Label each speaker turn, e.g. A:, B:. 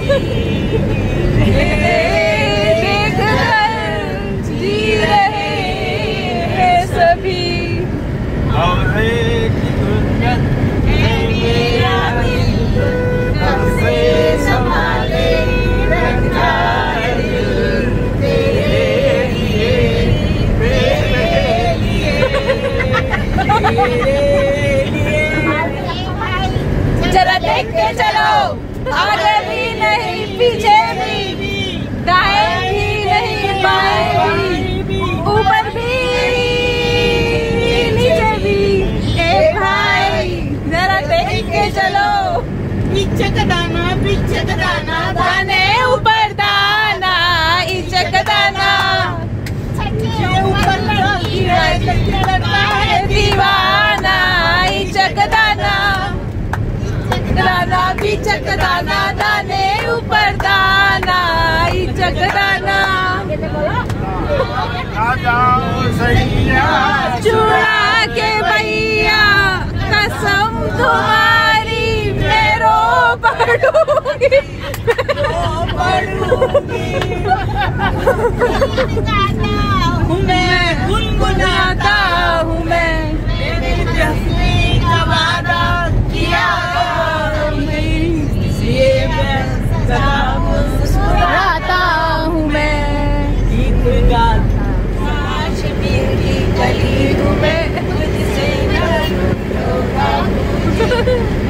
A: देख जी रहे हैं सभी।
B: और एक दुनिया है मेरा दिल, कब से संभाले रखा है दिल, तेरे लिए, तेरे लिए,
A: जरा देख के चलो, आगे भी नहीं पीछे भी, दाएं भी नहीं बाएं भी, ऊपर भी नीचे भी। ए भाई जरा देख के चलो,
C: पीछे का दाना
A: दाने ऊपर दाना, इचक दाना
C: ऊपर
A: लगता है दीवाना, इचक दाना दाना बिचक दाना, दाने ऊपर दाना, इचक दाना।
B: आ जाओ सैया
A: चुरा के भैया कसम तुम्हारी मैं रो पड़ूंगी, मैं गुनगुनाता हूँ, मैं
C: का वादा किया,
A: मुस्कुराता हूँ मैं, गली हूँ मैं, तुझसे न